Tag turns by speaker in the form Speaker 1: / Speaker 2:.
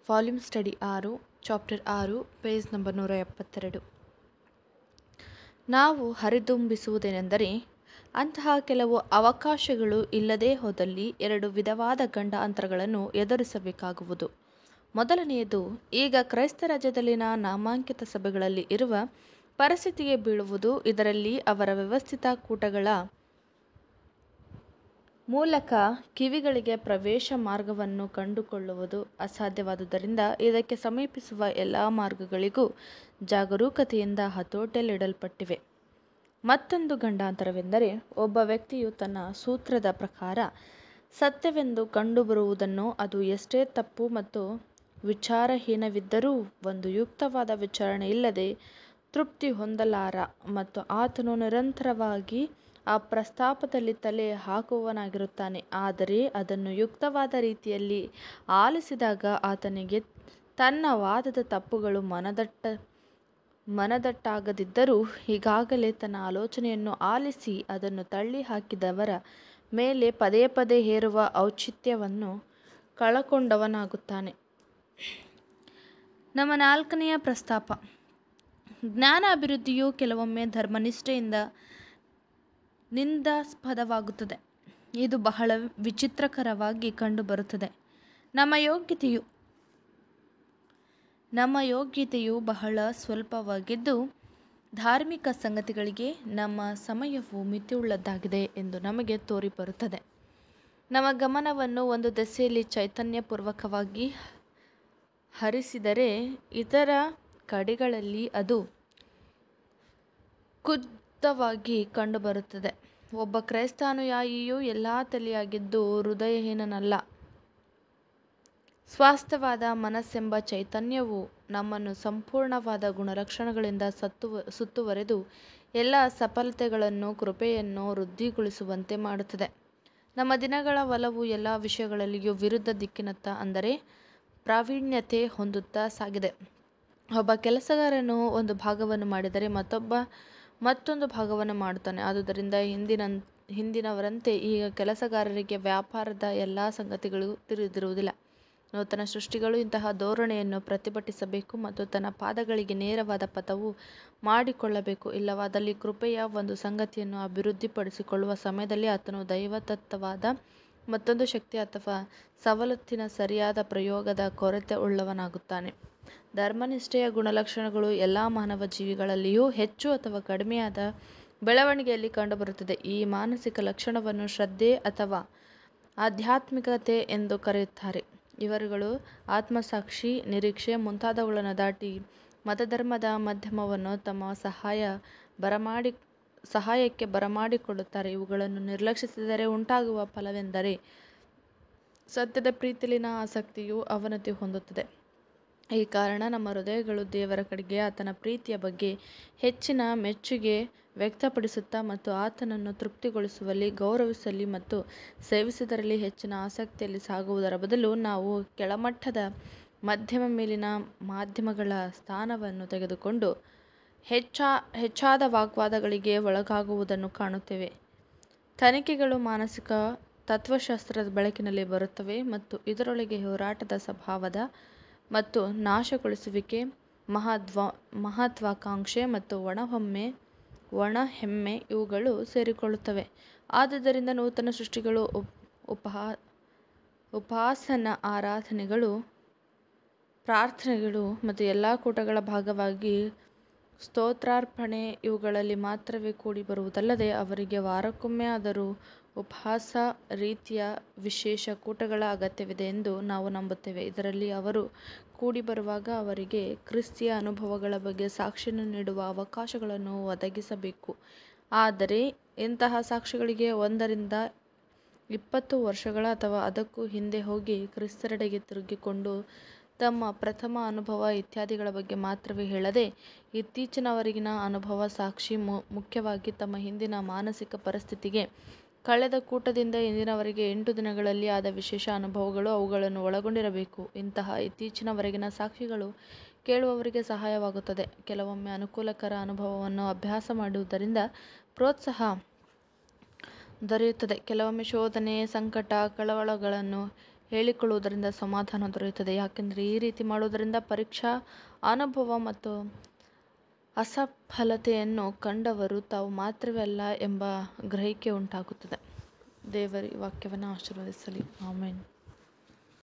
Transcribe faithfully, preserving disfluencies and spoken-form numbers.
Speaker 1: Volume study ಆರು, chapter ಆರು, page number ನೂರ ಎಪ್ಪತ್ತೆರಡು. ನಾವು ಹರಿದುಂಬಿಸುವುದೇನೆಂದರೆ, ಅಂತಹ ಕೆಲವು ಅವಕಾಶಗಳು ಇಲ್ಲದೇ ಹೋದಲ್ಲಿ ಎರಡು ವಿಧವಾದ ಗಂಡಾಂತರಗಳನ್ನು ಎದುರಿಸಬೇಕಾಗುವುದು. ಮೊದಲನೆಯದು, ಈಗ ಕ್ರೈಸ್ತ ರಾಜ್ಯದಲ್ಲಿನ ನಾಮಾಂಕಿತ ಸಭೆಗಳಲ್ಲಿ ಇರುವ ಪರಿಸ್ಥಿತಿಗೆ ಬೀಳುವುದು. ಇದರಲ್ಲಿ ಅವರ ವ್ಯವಸ್ಥಿತ ಕೂಟಗಳ ಮೂಲಕ ಕಿವಿಗಳಿಗೆ ಪ್ರವೇಶ ಮಾರ್ಗವನ್ನು ಕಂಡುಕೊಳ್ಳುವುದು ಅಸಾಧ್ಯವಾದುದರಿಂದ ಇದಕ್ಕೆ ಸಮೀಪಿಸುವ ಎಲ್ಲ ಮಾರ್ಗಗಳಿಗೂ ಜಾಗರೂಕತೆಯಿಂದ ಹತೋಟಿಯಲ್ಲಿಡಲ್ಪಟ್ಟಿವೆ. ಮತ್ತೊಂದು ಗಂಡಾಂತರವೆಂದರೆ, ಒಬ್ಬ ವ್ಯಕ್ತಿಯು ತನ್ನ ಸೂತ್ರದ ಪ್ರಕಾರ ಸತ್ಯವೆಂದು ಕಂಡುಬರುವುದನ್ನು, ಅದು ಎಷ್ಟೇ ತಪ್ಪು ಮತ್ತು ವಿಚಾರಹೀನವಿದ್ದರೂ, ಒಂದು ಯುಕ್ತವಾದ ವಿಚಾರಣೆಯಿಲ್ಲದೆ ತೃಪ್ತಿ ಹೊಂದಲಾರ ಮತ್ತು ಆತನು ನಿರಂತರವಾಗಿ ಆ ಪ್ರಸ್ತಾಪದಲ್ಲಿ ತಲೆ ಹಾಕುವವನಾಗಿರುತ್ತಾನೆ. ಆದರೆ ಅದನ್ನು ಯುಕ್ತವಾದ ರೀತಿಯಲ್ಲಿ ಆಲಿಸಿದಾಗ ಆತನಿಗೆ ತನ್ನ ವಾದದ ತಪ್ಪುಗಳು ಮನದಟ್ಟ ಮನದಟ್ಟಾಗದಿದ್ದರೂ, ಈಗಾಗಲೇ ತನ್ನ ಆಲೋಚನೆಯನ್ನು ಆಲಿಸಿ ಅದನ್ನು ತಳ್ಳಿ ಹಾಕಿದವರ ಮೇಲೆ ಪದೇ ಪದೇ ಹೇರುವ ಔಚಿತ್ಯವನ್ನು ಕಳಕೊಂಡವನಾಗುತ್ತಾನೆ. ನಮ್ಮ ನಾಲ್ಕನೆಯ ಪ್ರಸ್ತಾಪ, ಜ್ಞಾನ ಅಭಿವೃದ್ಧಿಯು ಕೆಲವೊಮ್ಮೆ ಧರ್ಮನಿಷ್ಠೆಯಿಂದ ನಿಂದಾಸ್ಪದವಾಗುತ್ತದೆ. ಇದು ಬಹಳ ವಿಚಿತ್ರಕರವಾಗಿ ಕಂಡುಬರುತ್ತದೆ. ನಮ್ಮ ಯೋಗ್ಯತೆಯು ನಮ್ಮ ಯೋಗ್ಯತೆಯು ಬಹಳ ಸ್ವಲ್ಪವಾಗಿದ್ದು, ಧಾರ್ಮಿಕ ಸಂಗತಿಗಳಿಗೆ ನಮ್ಮ ಸಮಯವು ಮಿತಿಯುಳ್ಳದ್ದಾಗಿದೆ ಎಂದು ನಮಗೆ ತೋರಿಬರುತ್ತದೆ. ನಮ್ಮ ಗಮನವನ್ನು ಒಂದು ದೆಸೆಯಲ್ಲಿ ಚೈತನ್ಯಪೂರ್ವಕವಾಗಿ ಹರಿಸಿದರೆ, ಇತರ ಕಡೆಗಳಲ್ಲಿ ಅದು ಕುಬ್ಜವಾಗಿ ಕಂಡುಬರುತ್ತದೆ. ಒಬ್ಬ ಕ್ರೈಸ್ತಾನುಯಾಯಿಯು ಎಲ್ಲ ತಲೆಯಾಗಿದ್ದು ಹೃದಯಹೀನನಲ್ಲ. ಸ್ವಾಸ್ಥ್ಯವಾದ ಮನಸ್ಸೆಂಬ ಚೈತನ್ಯವು ನಮ್ಮನ್ನು ಸಂಪೂರ್ಣವಾದ ಗುಣಲಕ್ಷಣಗಳಿಂದ ಸತ್ತುವ ಸುತ್ತುವರೆದು ಎಲ್ಲ ಸಫಲತೆಗಳನ್ನು ಕೃಪೆಯನ್ನು ವೃದ್ಧಿಗೊಳಿಸುವಂತೆ ಮಾಡುತ್ತದೆ. ನಮ್ಮ ದಿನಗಳ ಒಲವು ಎಲ್ಲ ವಿಷಯಗಳಲ್ಲಿಯೂ ವಿರುದ್ಧ ದಿಕ್ಕಿನತ್ತ, ಅಂದರೆ ಪ್ರಾವೀಣ್ಯತೆ ಹೊಂದುತ್ತಾ ಸಾಗಿದೆ. ಒಬ್ಬ ಕೆಲಸಗಾರನು ಒಂದು ಭಾಗವನ್ನು ಮಾಡಿದರೆ ಮತ್ತೊಬ್ಬ ಮತ್ತೊಂದು ಭಾಗವನ್ನು ಮಾಡುತ್ತಾನೆ. ಆದುದರಿಂದ ಹಿಂದಿನ ಹಿಂದಿನವರಂತೆ ಈಗ ಕೆಲಸಗಾರರಿಗೆ ವ್ಯಾಪಾರದ ಎಲ್ಲ ಸಂಗತಿಗಳು ತಿಳಿದಿರುವುದಿಲ್ಲ. ನೂತನ ಸೃಷ್ಟಿಗಳು ಇಂತಹ ಧೋರಣೆಯನ್ನು ಪ್ರತಿಭಟಿಸಬೇಕು ಮತ್ತು ತನ್ನ ಪಾದಗಳಿಗೆ ನೇರವಾದ ಪಥವು ಮಾಡಿಕೊಳ್ಳಬೇಕು. ಇಲ್ಲವಾದಲ್ಲಿ ಕೃಪೆಯ ಒಂದು ಸಂಗತಿಯನ್ನು ಅಭಿವೃದ್ಧಿಪಡಿಸಿಕೊಳ್ಳುವ ಸಮಯದಲ್ಲಿ ಆತನು ದೈವದತ್ತವಾದ ಮತ್ತೊಂದು ಶಕ್ತಿ ಅಥವಾ ಸವಲತ್ತಿನ ಸರಿಯಾದ ಪ್ರಯೋಗದ ಕೊರತೆ ಉಳ್ಳವನಾಗುತ್ತಾನೆ. ಧರ್ಮನಿಷ್ಠೆಯ ಗುಣಲಕ್ಷಣಗಳು ಎಲ್ಲ ಮಾನವ ಜೀವಿಗಳಲ್ಲಿಯೂ ಹೆಚ್ಚು ಅಥವಾ ಕಡಿಮೆಯಾದ ಬೆಳವಣಿಗೆಯಲ್ಲಿ ಕಂಡುಬರುತ್ತದೆ. ಈ ಮಾನಸಿಕ ಲಕ್ಷಣವನ್ನು ಶ್ರದ್ಧೆ ಅಥವಾ ಆಧ್ಯಾತ್ಮಿಕತೆ ಎಂದು ಕರೆಯುತ್ತಾರೆ. ಇವರುಗಳು ಆತ್ಮಸಾಕ್ಷಿ, ನಿರೀಕ್ಷೆ ಮುಂತಾದವುಗಳನ್ನು ದಾಟಿ ಮತಧರ್ಮದ ಮಾಧ್ಯಮವನ್ನು ತಮ್ಮ ಸಹಾಯ ಬರಮಾಡಿ ಸಹಾಯಕ್ಕೆ ಬರಮಾಡಿಕೊಳ್ಳುತ್ತಾರೆ. ಇವುಗಳನ್ನು ನಿರ್ಲಕ್ಷಿಸಿದರೆ ಉಂಟಾಗುವ ಫಲವೆಂದರೆ, ಸತ್ಯದ ಪ್ರೀತಿಯಲ್ಲಿನ ಆಸಕ್ತಿಯು ಅವನತಿ ಹೊಂದುತ್ತದೆ. ಈ ಕಾರಣ ನಮ್ಮ ಹೃದಯಗಳು ದೇವರ ಕಡೆಗೆ ಆತನ ಪ್ರೀತಿಯ ಬಗ್ಗೆ ಹೆಚ್ಚಿನ ಮೆಚ್ಚುಗೆ ವ್ಯಕ್ತಪಡಿಸುತ್ತಾ ಮತ್ತು ಆತನನ್ನು ತೃಪ್ತಿಗೊಳಿಸುವಲ್ಲಿ, ಗೌರವಿಸುವಲ್ಲಿ ಮತ್ತು ಸೇವಿಸುವುದರಲ್ಲಿ ಹೆಚ್ಚಿನ ಆಸಕ್ತಿಯಲ್ಲಿ ಸಾಗುವುದರ ಬದಲು, ನಾವು ಕೆಳಮಟ್ಟದ ಮಧ್ಯಮ ಮೇಲಿನ ಮಾಧ್ಯಮಗಳ ಸ್ಥಾನವನ್ನು ತೆಗೆದುಕೊಂಡು ಹೆಚ್ಚಾ ಹೆಚ್ಚಾದ ವಾಗ್ವಾದಗಳಿಗೆ ಒಳಗಾಗುವುದನ್ನು ಕಾಣುತ್ತೇವೆ. ತನಿಖೆಗಳು ಮಾನಸಿಕ ತತ್ವಶಾಸ್ತ್ರದ ಬೆಳಕಿನಲ್ಲಿ ಬರುತ್ತವೆ ಮತ್ತು ಇದರೊಳಗೆ ಹೋರಾಟದ ಸ್ವಭಾವದ ಮತ್ತು ನಾಶಗೊಳಿಸುವಿಕೆ, ಮಹದ್ವ ಮಹತ್ವಾಕಾಂಕ್ಷೆ ಮತ್ತು ಒಣಹೊಮ್ಮೆ ಒಣಹೆಮ್ಮೆ ಇವುಗಳು ಸೇರಿಕೊಳ್ಳುತ್ತವೆ. ಆದುದರಿಂದ ನೂತನ ಸೃಷ್ಟಿಗಳು ಉಪಹಾ ಉಪಾಸನಾ ಆರಾಧನೆಗಳು, ಪ್ರಾರ್ಥನೆಗಳು ಮತ್ತು ಎಲ್ಲ ಕೂಟಗಳ ಭಾಗವಾಗಿ ಸ್ತೋತ್ರಾರ್ಪಣೆ ಇವುಗಳಲ್ಲಿ ಮಾತ್ರವೇ ಕೂಡಿ ಬರುವುದಲ್ಲದೆ, ಅವರಿಗೆ ವಾರಕ್ಕೊಮ್ಮೆ ಆದರೂ ಉಪಹಾಸ ರೀತಿಯ ವಿಶೇಷ ಕೂಟಗಳ ಅಗತ್ಯವಿದೆ ಎಂದು ನಾವು ನಂಬುತ್ತೇವೆ. ಇದರಲ್ಲಿ ಅವರು ಕೂಡಿಬರುವಾಗ ಅವರಿಗೆ ಕ್ರಿಸ್ತಿಯ ಅನುಭವಗಳ ಬಗ್ಗೆ ಸಾಕ್ಷಿಯನ್ನು ನೀಡುವ ಅವಕಾಶಗಳನ್ನು ಒದಗಿಸಬೇಕು. ಆದರೆ ಇಂತಹ ಸಾಕ್ಷಿಗಳಿಗೆ ಒಂದರಿಂದ ಇಪ್ಪತ್ತು ವರ್ಷಗಳ ಅಥವಾ ಅದಕ್ಕೂ ಹಿಂದೆ ಹೋಗಿ ಕ್ರಿಸ್ತರೆಡೆಗೆ ತಿರುಗಿಕೊಂಡು ತಮ್ಮ ಪ್ರಥಮ ಅನುಭವ ಇತ್ಯಾದಿಗಳ ಬಗ್ಗೆ ಮಾತ್ರವೇ ಹೇಳದೆ, ಇತ್ತೀಚಿನವರೆಗಿನ ಅನುಭವ ಸಾಕ್ಷಿ, ಮುಖ್ಯವಾಗಿ ತಮ್ಮ ಹಿಂದಿನ ಮಾನಸಿಕ ಪರಿಸ್ಥಿತಿಗೆ, ಕಳೆದ ಕೂಟದಿಂದ ಇಂದಿನವರೆಗೆ ಎಂಟು ದಿನಗಳಲ್ಲಿ ಆದ ವಿಶೇಷ ಅನುಭವಗಳು ಅವುಗಳನ್ನು ಒಳಗೊಂಡಿರಬೇಕು. ಇಂತಹ ಇತ್ತೀಚಿನವರೆಗಿನ ಸಾಕ್ಷಿಗಳು ಕೇಳುವವರಿಗೆ ಸಹಾಯವಾಗುತ್ತದೆ. ಕೆಲವೊಮ್ಮೆ ಅನುಕೂಲಕರ ಅನುಭವವನ್ನು ಅಭ್ಯಾಸ ಮಾಡುವುದರಿಂದ ಪ್ರೋತ್ಸಾಹ ದೊರೆಯುತ್ತದೆ. ಕೆಲವೊಮ್ಮೆ ಶೋಧನೆ, ಸಂಕಟ, ಕಳವಳಗಳನ್ನು ಹೇಳಿಕೊಳ್ಳುವುದರಿಂದ ಸಮಾಧಾನ ದೊರೆಯುತ್ತದೆ. ಯಾಕೆಂದರೆ ಈ ರೀತಿ ಮಾಡುವುದರಿಂದ ಪರೀಕ್ಷಾ ಅನುಭವ ಮತ್ತು ಅಸಫಲತೆಯನ್ನು ಕಂಡವರು ತಾವು ಮಾತ್ರವೇ ಅಲ್ಲ ಎಂಬ ಗ್ರಹಿಕೆ ಉಂಟಾಗುತ್ತದೆ. ದೇವರ ವಾಕ್ಯವನ್ನು ಆಶೀರ್ವದಿಸಲಿ. ಆಮೆನ್.